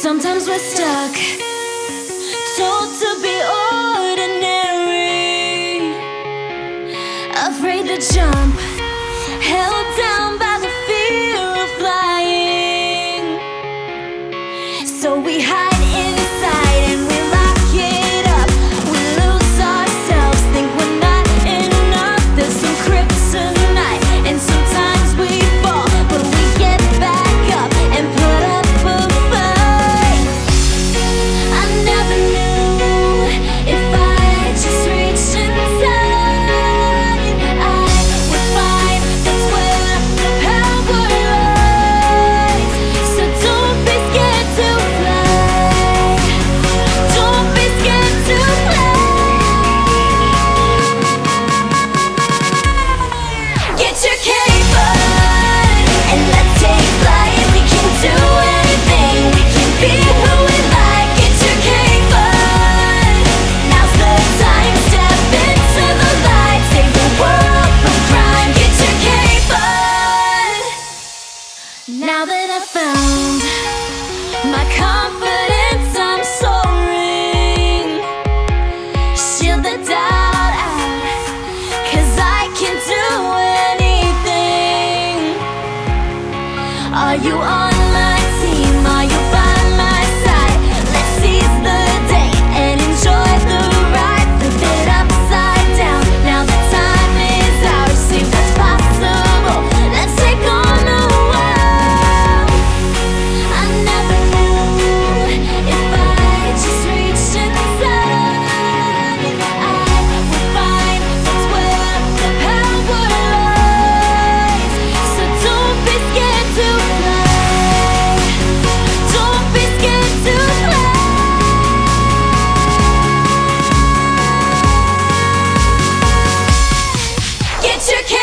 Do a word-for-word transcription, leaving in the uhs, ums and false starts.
Sometimes we're stuck, told to be ordinary, afraid to jump, held down by the fear of flying. So we hide inside and we lock it up. We lose ourselves, think we're not enough. There's some kryptonite and sometimes we fall, but we get back up and put up a fight. I never knew if I just reached inside, I would find that's where the power lies. So don't be scared to fly. Don't be scared to fly. Get your cape on and let's take flight. We can do anything. We can be who we like. Get your cape on. Now's the time. Step into the light. Save the world from crime. Get your cape on. Now that I found my confidence, I'm soaring. Shield the doubt out, 'cause I can do anything. Are you on my team? Are you by my side? Let's seize the day and enjoy the ride. Flip it upside down. Now the time is ours. See what's possible. Let's take on the world. I never knew if I just reached inside, I would find that's where the power lies. So don't be scared to fly. Don't be scared to fly. Get your